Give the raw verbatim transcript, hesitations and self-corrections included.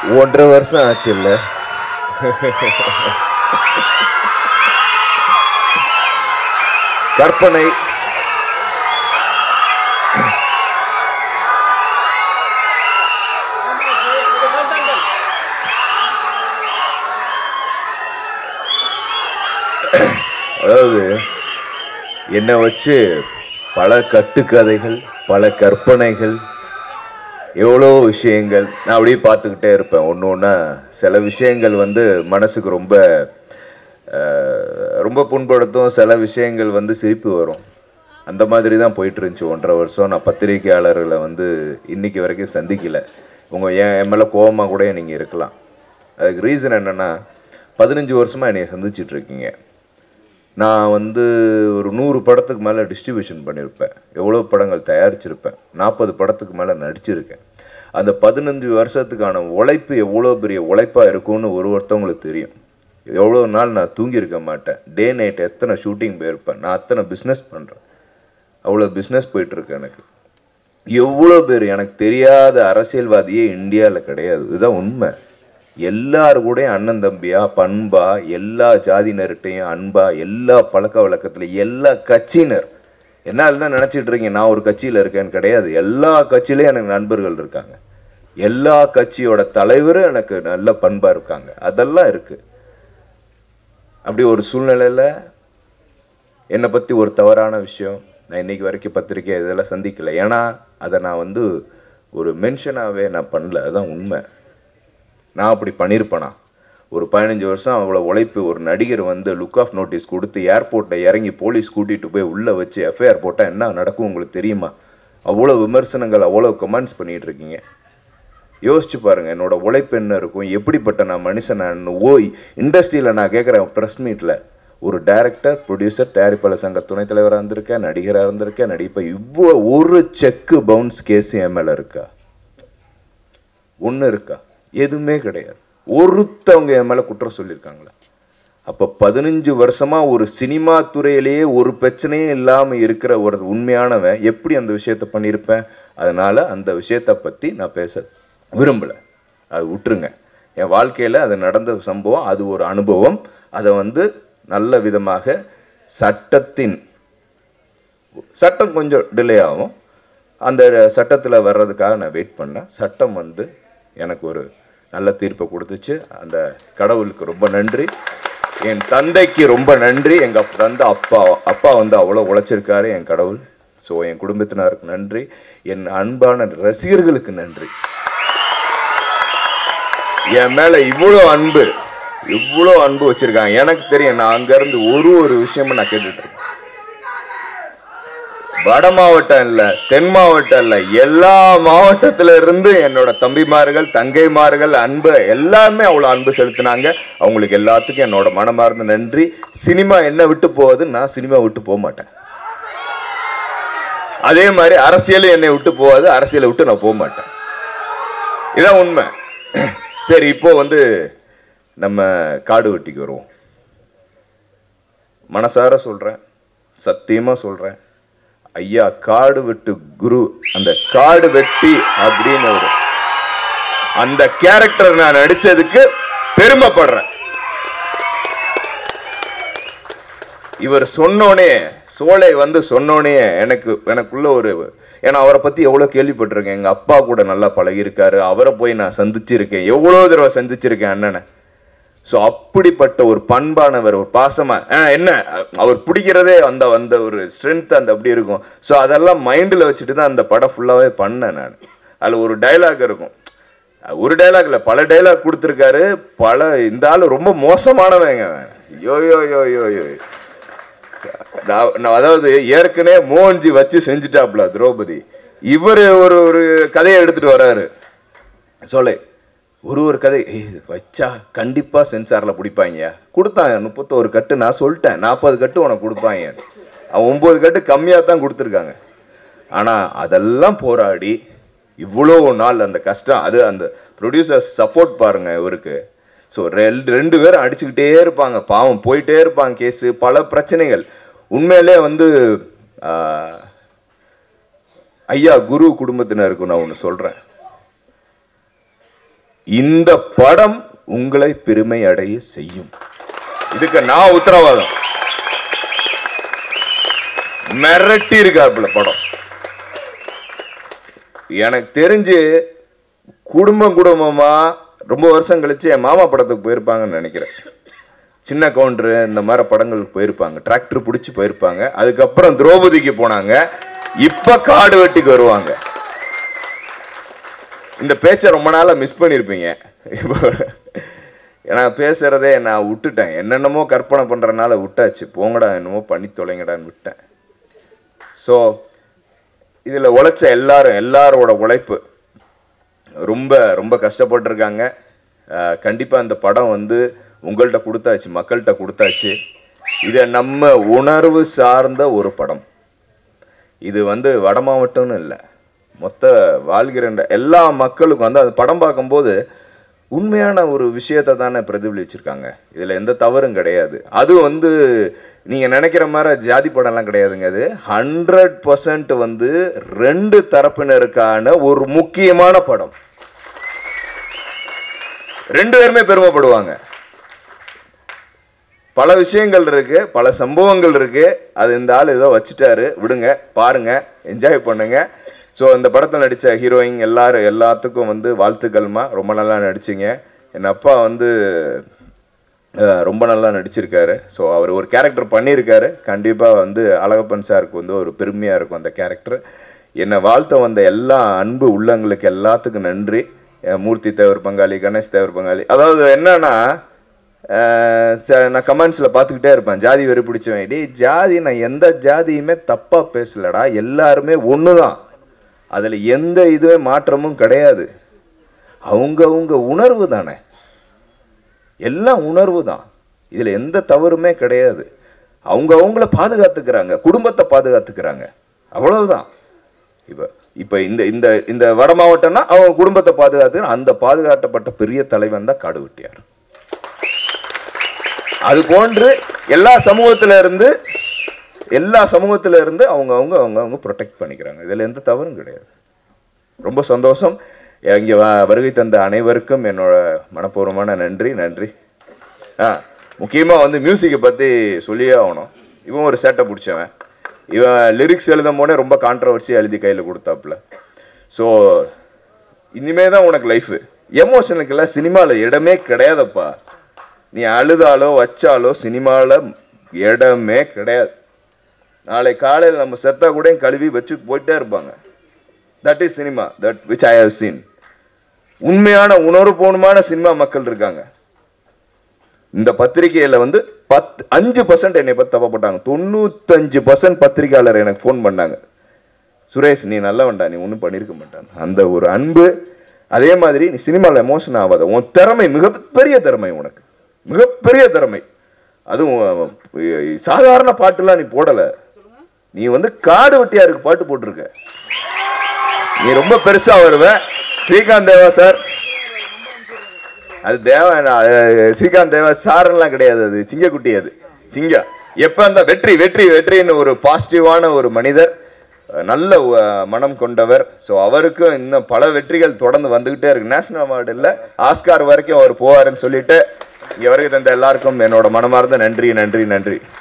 ஒன்றரை வருஷம் ஆச்சு இல்ல? கற்பனை அதாவது என்னை வச்சு பல கட்டுக்கதைகள், பல கற்பனைகள், எவ்வளோ விஷயங்கள் நான் அப்படியே பார்த்துக்கிட்டே இருப்பேன். ஒன்று ஒன்றா சில விஷயங்கள் வந்து மனசுக்கு ரொம்ப ரொம்ப புண்படுத்தும், சில விஷயங்கள் வந்து சிரிப்பு வரும். அந்த மாதிரி தான் போயிட்டு இருந்துச்சு ஒன்றரை வருஷம். நான் பத்திரிகையாளர்களை வந்து இன்னைக்கு வரைக்கும் சந்திக்கலை. உங்கள் என் என் மேலே கோபமாக கூட நீங்கள் இருக்கலாம். அதுக்கு ரீசன் என்னென்னா, பதினஞ்சு வருஷமாக என்னை சந்திச்சிட்ருக்கீங்க. நான் வந்து ஒரு நூறு படத்துக்கு மேலே டிஸ்ட்ரிபியூஷன் பண்ணியிருப்பேன், எவ்வளோ படங்கள் தயாரிச்சிருப்பேன், நாற்பது படத்துக்கு மேலே நடிச்சிருக்கேன். அந்த பதினஞ்சு வருஷத்துக்கான உழைப்பு எவ்வளோ பெரிய உழைப்பாக இருக்கும்னு ஒரு ஒருத்தவங்களுக்கு தெரியும். எவ்வளோ நாள் நான் தூங்கியிருக்க மாட்டேன், டே நைட் எத்தனை ஷூட்டிங் போயிருப்பேன், நான் அத்தனை பிஸ்னஸ் பண்ணுறேன், அவ்வளோ பிஸ்னஸ் போயிட்டுருக்கு. எனக்கு எவ்வளோ பேர் எனக்கு தெரியாத அரசியல்வாதியே இந்தியாவில் கிடையாது. இதுதான் உண்மை. எல்லாரு கூட அண்ணன் தம்பியா, பண்பா, எல்லா ஜாதியினர்கிட்டையும் அன்பா, எல்லா பழக்க வழக்கத்துலையும் எல்லா கட்சியினர். என்னால் தான் நினச்சிட்டு இருக்கீங்க நான் ஒரு கட்சியில் இருக்கேன்னு. கிடையாது. எல்லா கட்சியிலையும் எனக்கு நண்பர்கள் இருக்காங்க. எல்லா கட்சியோட தலைவரும் எனக்கு நல்ல பண்பாக இருக்காங்க. அதெல்லாம் இருக்குது. அப்படி ஒரு சூழ்நிலையில் என்னை பற்றி ஒரு தவறான விஷயம் நான் இன்றைக்கி வரைக்கும் பத்திரிக்கை இதெல்லாம் சந்திக்கலை. ஏன்னா அதை நான் வந்து ஒரு மென்ஷனாகவே நான் பண்ணல. அதுதான் உண்மை. நான் அப்படி பண்ணியிருப்பேனா? ஒரு பதினஞ்சு வருஷம் அவ்வளோ உழைப்பு. ஒரு நடிகர் வந்து லுக் ஆஃப் நோட்டீஸ் கொடுத்து ஏர்போர்ட்டில் இறங்கி போலீஸ் கூட்டிகிட்டு போய் உள்ளே வச்சு எஃப்ஐஆர் போட்டால் என்ன நடக்கும் உங்களுக்கு தெரியுமா? அவ்வளோ விமர்சனங்கள், அவ்வளோ கமெண்ட்ஸ் பண்ணிகிட்டு இருக்கீங்க. யோசிச்சு பாருங்கள் என்னோடய உழைப்பு என்ன இருக்கும், எப்படிப்பட்ட நான் மனுஷன். நான் ஓ இண்டஸ்ட்ரியில் நான் கேட்குறேன், ப்ரெஸ் மீட்டில் ஒரு டைரக்டர், ப்ரொடியூசர், தயாரிப்பாளர் சங்க துணைத் தலைவராக இருந்திருக்கேன், நடிகராக இருந்திருக்கேன், நடிப்பேன். இவ்வளோ ஒரு செக்கு பவுன்ஸ் கேஸ் என் மேலே இருக்கா? ஒன்று இருக்கா? எதுவுமே கிடையாது. ஒருத்தவங்க என் மேலே குற்றம் சொல்லியிருக்காங்களா? அப்போ பதினஞ்சு வருஷமாக ஒரு சினிமா துறையிலேயே ஒரு பிரச்சனையும் இல்லாமல் இருக்கிற ஒரு உண்மையானவன் எப்படி அந்த விஷயத்த பண்ணியிருப்பேன்? அதனால் அந்த விஷயத்தை பற்றி நான் பேச விரும்பலை. அது விட்டுருங்க. என் வாழ்க்கையில் அது நடந்த சம்பவம், அது ஒரு அனுபவம். அதை வந்து நல்ல விதமாக சட்டத்தின் சட்டம் கொஞ்சம் டிலே ஆகும். அந்த சட்டத்தில் வர்றதுக்காக நான் வெயிட் பண்ணேன். சட்டம் வந்து எனக்கு ஒரு நல்ல தீர்ப்பை கொடுத்துச்சு. அந்த கடவுளுக்கு ரொம்ப நன்றி. என் தந்தைக்கு ரொம்ப நன்றி. எங்கள் தந்தை அப்பா அப்பா வந்து அவ்வளோ உழைச்சிருக்காரு, என் கடவுள். ஸோ என் குடும்பத்தினருக்கு நன்றி. என் அன்பான ரசிகர்களுக்கு நன்றி. என் மேலே இவ்வளோ அன்பு இவ்வளோ அன்பு வச்சுருக்காங்க. எனக்கு தெரியும். நான் அங்கேருந்து ஒரு ஒரு விஷயமும் நான் கேட்டுட்ருக்கேன். வட மாவட்டம் இல்லை, தென் மாவட்டம் இல்லை, எல்லா மாவட்டத்தில் இருந்து என்னோட தம்பிமார்கள், தங்கைமார்கள் அன்பு எல்லாருமே அவ்வளோ அன்பு செலுத்தினாங்க. அவங்களுக்கு எல்லாத்துக்கும் என்னோட மனமார்ந்த நன்றி. சினிமா என்ன விட்டு போகுது, நான் சினிமா விட்டு போக மாட்டேன். அதே மாதிரி அரசியலும் என்னை விட்டு போகாது, அரசியலை விட்டு நான் போக மாட்டேன். இதான் உண்மை. சரி, இப்போ வந்து நம்ம காடு வெட்டிக்கு வருவோம். மனசார சொல்கிறேன், சத்தியமாக சொல்கிறேன், ஐயா காடு வெட்டு குரு, அந்த காடு வெட்டி அப்படின்னு ஒரு அந்த கேரக்டர் நான் நடிச்சதுக்கு பெருமைப்படுறேன். இவர் சொன்னோனே, சோலை வந்து சொன்னோனே எனக்கு எனக்குள்ள ஒரு, ஏன்னா அவரை பற்றி எவ்வளோ கேள்விப்பட்டிருக்கேன். எங்கள் அப்பா கூட நல்லா பழகியிருக்காரு. அவரை போய் நான் சந்திச்சிருக்கேன், எவ்வளோ தடவை சந்திச்சிருக்கேன் அண்ணனை. ஸோ அப்படிப்பட்ட ஒரு பண்பானவர், ஒரு பாசமாக என்ன அவர் பிடிக்கிறதே அந்த அந்த ஒரு ஸ்ட்ரென்த் அந்த அப்படி இருக்கும். ஸோ அதெல்லாம் மைண்டில் வச்சுட்டு தான் அந்த படம் ஃபுல்லாகவே பண்ணேன் நான். அதில் ஒரு டைலாக் இருக்கும், ஒரு டைலாக் இல்லை பல டைலாக் கொடுத்துருக்காரு. பல இந்த ஆள் ரொம்ப மோசமானவங்க. யோ யோ யோ யோ யோ நான் அதாவது ஏற்கனவே மோகன்ஜி வச்சு செஞ்சுட்டாப்ல திரௌபதி. இவர் ஒரு ஒரு கதையை எடுத்துகிட்டு வர்றாரு. சொல்ல ஒரு ஒரு கதை வச்சா கண்டிப்பாக சென்சாரில் பிடிப்பாங்க. கொடுத்தாங்க முப்பத்தோரு கட்டு. நான் சொல்லிட்டேன் நாற்பது கட்டு உனக்கு கொடுப்பாங்க. அவன் ஒம்பது கட்டு கம்மியாக தான் கொடுத்துருக்காங்க. ஆனால் அதெல்லாம் போராடி இவ்வளோ நாள் அந்த கஷ்டம், அது அந்த ப்ரொடியூசர்ஸ் சப்போர்ட் பாருங்கள் இவருக்கு. ஸோ ரெண்டு ரெண்டு பேரும் அடிச்சுக்கிட்டே இருப்பாங்க, பாவம் போயிட்டே இருப்பாங்க கேஸு, பல பிரச்சனைகள். உண்மையிலே வந்து ஐயா குரு குடும்பத்தினருக்கு நான் ஒன்று சொல்கிறேன். இந்த படம் உங்களை பெருமை அடைய செய்யும். இதுக்கு நான் உத்தரவாதம். மிரட்டி இருக்காப்புல படம். எனக்கு தெரிஞ்சு குடும்பம் குடும்பமா ரொம்ப வருஷம் கழிச்சு என் மாமா படத்துக்கு போயிருப்பாங்கன்னு நினைக்கிறேன். சின்ன கவுண்டரு இந்த மாதிரி படங்களுக்கு போயிருப்பாங்க, டிராக்டர் பிடிச்சி போயிருப்பாங்க. அதுக்கப்புறம் திரௌபதிக்கு போனாங்க, இப்ப காடு வெட்டிக்கு வருவாங்க. இந்த பேச்சை ரொம்ப நாளா மிஸ் பண்ணிருப்பீங்க. ஏன்னா பேசுறதே நான் விட்டுட்டேன், என்னென்னமோ கற்பனை பண்றதுனால விட்டாச்சு. போங்கடா என்னமோ பண்ணி தொலைங்கடான்னு விட்டேன். ஸோ இதில் உழைச்ச எல்லாரும், எல்லாரோட உழைப்பு ரொம்ப ரொம்ப கஷ்டப்பட்டுருக்காங்க. கண்டிப்பாக இந்த படம் வந்து உங்கள்கிட்ட கொடுத்தாச்சு, மக்கள்கிட்ட கொடுத்தாச்சு. இதை நம்ம உணர்வு சார்ந்த ஒரு படம். இது வந்து வட மாவட்டம்னு இல்லை, மொத்த வாழ்கிற எல்லா மக்களுக்கும் வந்து அந்த படம் பார்க்கும்போது உண்மையான ஒரு விஷயத்தை தானே பிரதிபலிச்சிருக்காங்க. இதில் எந்த தவறும் கிடையாது. அது வந்து நீங்கள் நினைக்கிற மாதிரி ஜாதி படம்லாம் கிடையாதுங்க. அது ஹண்ட்ரட் பர்சன்ட் வந்து ரெண்டு தரப்பினருக்கான ஒரு முக்கியமான படம். ரெண்டு பேருமே பெருமைப்படுவாங்க. பல விஷயங்கள் இருக்கு, பல சம்பவங்கள் இருக்கு. அது இந்த ஆள் ஏதோ வச்சுட்டாரு, விடுங்க, பாருங்க, என்ஜாய் பண்ணுங்க. ஸோ இந்த படத்தில் நடித்த ஹீரோயின் எல்லாரும் எல்லாத்துக்கும் வந்து வாழ்த்துக்கள்மா, ரொம்ப நல்லா நடிச்சிங்க. என் அப்பா வந்து ரொம்ப நல்லா நடிச்சிருக்காரு. ஸோ அவர் ஒரு கேரக்டர் பண்ணியிருக்காரு. கண்டிப்பாக வந்து அழகப்பன் சாருக்கு வந்து ஒரு பெருமையாக இருக்கும் அந்த கேரக்டர். என்னை வாழ்த்த வந்த எல்லா அன்பு உள்ளங்களுக்கு எல்லாத்துக்கும் நன்றி. மூர்த்தி தேவர் பங்காளி, கணேஷ் தேவர் பங்காளி. அதாவது என்னன்னா, நான் கமெண்ட்ஸில் பார்த்துக்கிட்டே இருப்பேன், ஜாதி வெறி பிடிச்சவன். டே ஜாதி, நான் எந்த ஜாதியுமே தப்பாக பேசலடா, எல்லாருமே ஒன்று தான். அதில் எந்த இதுவே மாற்றமும் கிடையாது. அவங்கவுங்க உணர்வு தானே, எல்லாம் உணர்வு தான். இதில் எந்த தவறுமே கிடையாது. அவங்க அவங்கள பாதுகாத்துக்கிறாங்க, குடும்பத்தை பாதுகாத்துக்கிறாங்க, அவ்வளவுதான். இப்போ இப்போ இந்த இந்த இந்த வட மாவட்டம்னா அவங்க குடும்பத்தை பாதுகாத்து, அந்த பாதுகாக்கப்பட்ட பெரிய தலைவன் தான் காடு வெட்டியார். அது போன்று எல்லா சமூகத்தில இருந்து எல்லா சமூகத்தில இருந்து அவங்க அவங்க அவங்க அவங்க ப்ரொடெக்ட் பண்ணிக்கிறாங்க. இதில் எந்த தவறும் கிடையாது. ரொம்ப சந்தோஷம். இங்கே வருகை தந்த அனைவருக்கும் என்னோட மனப்பூர்வமான நன்றி நன்றி. ஆ முக்கியமாக வந்து மியூசிக்கை பற்றி சொல்லியே ஆகணும். இவன் ஒரு சேட்டை பிடிச்சவன். இவன் லிரிக்ஸ் எழுதும் போனே ரொம்ப கான்ட்ரவர்சியாக எழுதி கையில் கொடுத்தாப்புல. ஸோ இனிமே தான் உனக்கு லைஃபு. எமோஷனுக்கெல்லாம் சினிமாவில் இடமே கிடையாதப்பா. நீ அழுதாலோ வச்சாலோ சினிமாவில் இடமே கிடையாது. நாளை காலையில் நம்ம செத்தா கூட கழுவி வச்சு போயிட்டே இருப்பாங்க. That is cinema, that which I have seen. உண்மையான உணர்வுபூர்வமான சினிமா மக்கள் இருக்காங்க. இந்த பத்திரிகையில வந்து பத்து அஞ்சு பர்சன்ட் என்னை பத்தி தப்பப்பட்டாங்க. தொண்ணூத்தஞ்சு பர்சன்ட் பத்திரிகையாளர் எனக்கு ஃபோன் பண்ணாங்க, சுரேஷ் நீ நல்லவன்டா, நீ ஒன்றும் பண்ணியிருக்க மாட்டான். அந்த ஒரு அன்பு. அதே மாதிரி நீ சினிமாவில் எமோஷன் ஆகாத, உன் திறமை மிகப்பெரிய திறமை, உனக்கு மிகப்பெரிய திறமை. அதுவும் சாதாரண பாட்டுலாம் நீ போடலை. நீ வந்து காடு வெட்டியாருக்கு பாட்டு போட்டிருக்க. நீ ரொம்ப பெருசா வருவ. ஸ்ரீகாந்த் தேவா சார், அது தேவா, ஸ்ரீகாந்த் தேவா சார்லாம் கிடையாது, அது சிங்கக்குட்டி. அது சிங்கம். எப்ப அந்த வெற்றி வெற்றி வெற்றின்னு ஒரு பாசிட்டிவான ஒரு மனிதர், நல்ல மனம் கொண்டவர். ஸோ அவருக்கும் இன்னும் பல வெற்றிகள் தொடர்ந்து வந்துகிட்டே இருக்கு. நேஷனல் அவார்டு இல்லை, ஆஸ்கார் வரைக்கும் அவர் போவாருன்னு சொல்லிட்டு இங்கே வருகை தந்த எல்லாருக்கும் என்னோட மனமார்ந்த நன்றி நன்றி நன்றி.